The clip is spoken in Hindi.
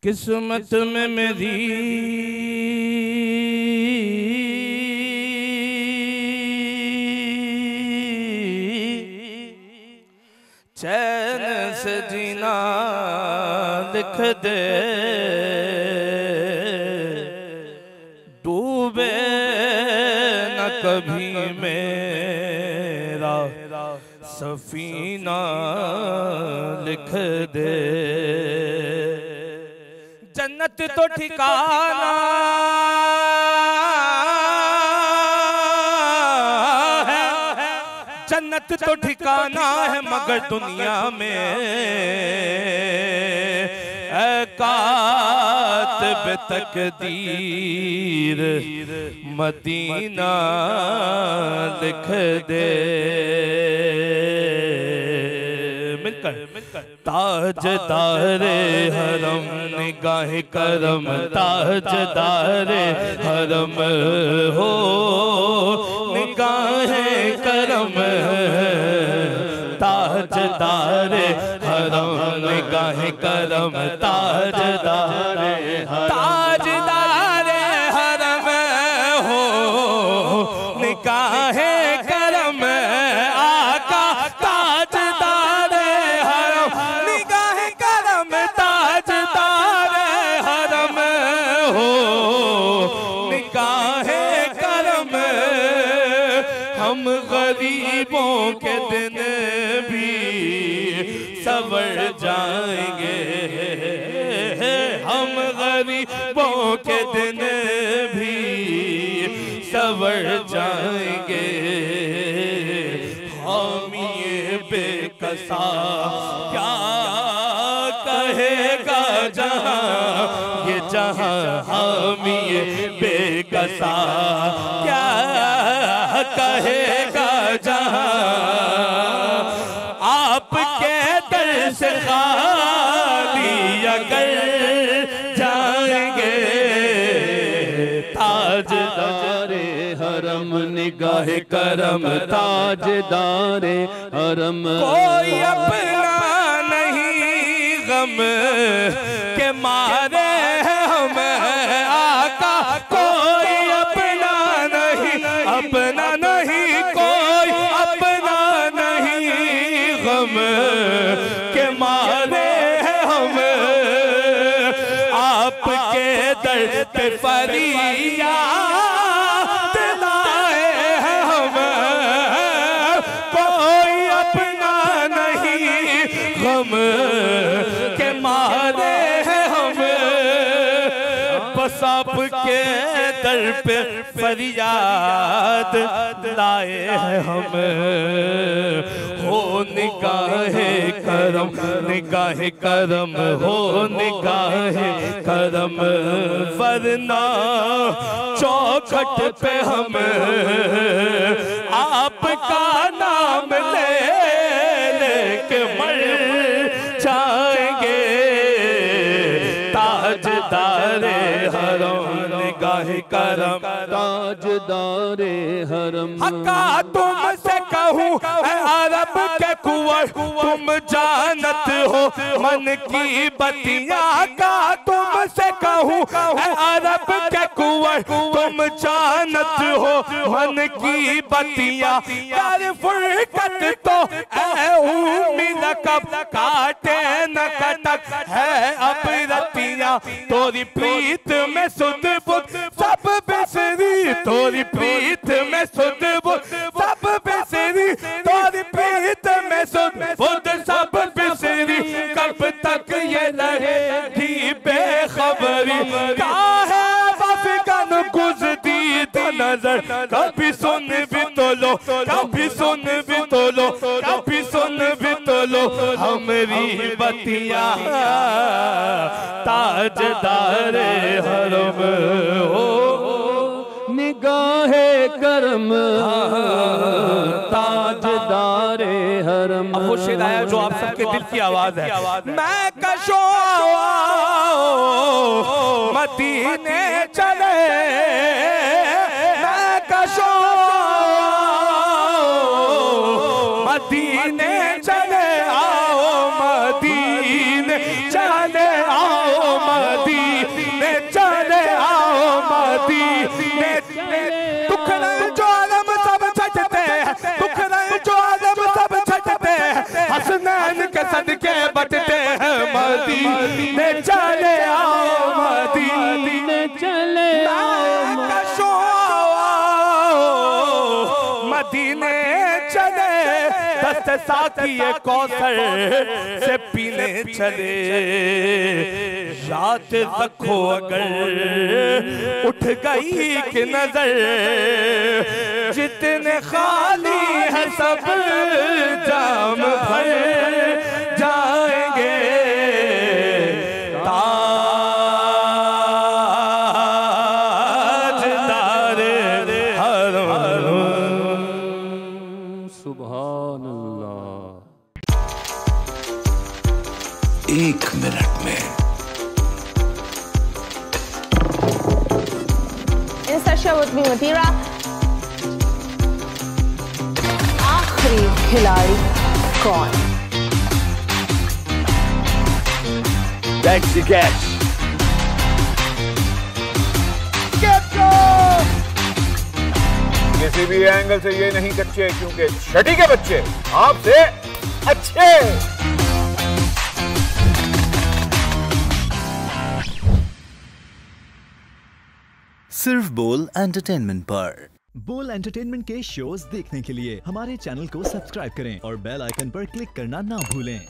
किस्मत में मेरी चैन से जीना लिख दे, डूबे न कभी मेरा सफीना लिख दे। जन्नत तो ठिकाना है, जन्नत तो ठिकाना है, मगर दुनिया में कातिब तकदीर मदीना लिख दे। ताजदारे हरम निगाह करम, ताजदारे हरम हो निगाह करम, ताजदारे हरम निगाह करम, ताजदारे ताजदारे हरम हो निगाह करम, आका ताजदारे हरम निगाह करम, ताजदारे हरम हो निगाह करम। हम गरीबों के दिन भी सवर जाएंगे, हम गरीबों के दिन भी सवर जाएंगे। हामिए बेकसा क्या कहेगा जहां, ये जहां हामिए बेकसा क्या कहेगा जहां। आपके दर से खाली अगर जाएंगे, ताजदारे हरम निगाह करम, ताजदारे हरम। कोई अपना नहीं गम के मारे हम आका, कोई अपना नहीं, अपना नहीं, कोई अपना नहीं गम के मारे हम आपके दर पे फरियाद लाए हैं हम। कोई अपना नहीं गम के मारे हैं हम, बस आपके दर पे फरियाद लाए हैं हम। हो निगाह करम, निगाह करम, हो निगाह करम, वरना चौखट पे हम आपका नाम ले लेके मर जाएंगे। ताजदारे हरम निगाह करम, ताजदारे हरम। हक्का तुमसे कहूँ अरब के कुंवर, तुम जानत हो मन की बतियाँ का। तुमसे कहूँ अरब के कुंवर, तुम जानत हो मन की बतियाँ। यार फुरकत तो उम्मीद कब काटे न कटक है अब रतियाँ। तोरी प्रीत में सुध बुध सब बिसरी, तोरी प्रीत में सुध बुध सब बिसरी, तोरी प्रीत में सुध बुध सब बिसरी। कब तक ये रहेगी बेखबरी, काहे बाफिकन गुजरी तो नजर। कभी सुन भी तो लो, कभी सुन भी तो लो, कभी सुन भी तो लो हमारी बतिया। ताजदारे हरम हो निगाहे करम, ताजदारे हरम। अब वो शेर आया जो आप सबके दिल की आवाज है। मैं कशो मदीने चले, मैं कशो मदीने चले आओ, मदीने चले आओ, मदीने से साकिए कौसर से पीने चले। याद रखो अगर उठ गई कि नजर, जितने खाली है सब जाम भर जाएंगे। सुभान अल्लाह। 1 मिनट में इंसर्शन विद मी मतीरा। आखिरी खिलाड़ी कौन? That's the catch. किसी भी एंगल से ये नहीं कच्चे, क्योंकि छठी के बच्चे आपसे अच्छे। सिर्फ बोल एंटरटेनमेंट पर। बोल एंटरटेनमेंट के शोज देखने के लिए हमारे चैनल को सब्सक्राइब करें और बेल आइकन पर क्लिक करना ना भूलें।